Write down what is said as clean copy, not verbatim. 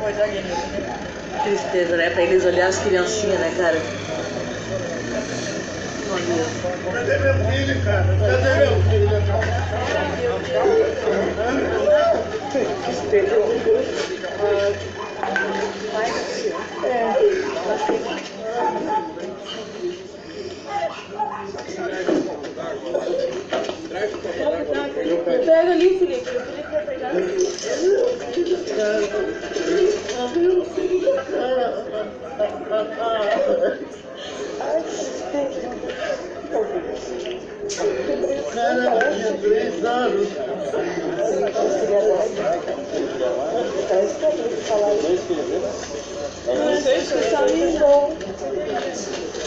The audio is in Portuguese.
Tristeza, né? Pra eles olhar as criancinhas, né, cara? Cadê meu filho, cara? Cadê meu filho? Pega ali, Felipe. O Felipe vai pegar. Cara, tinha 3 anos. Não sei se está lindo.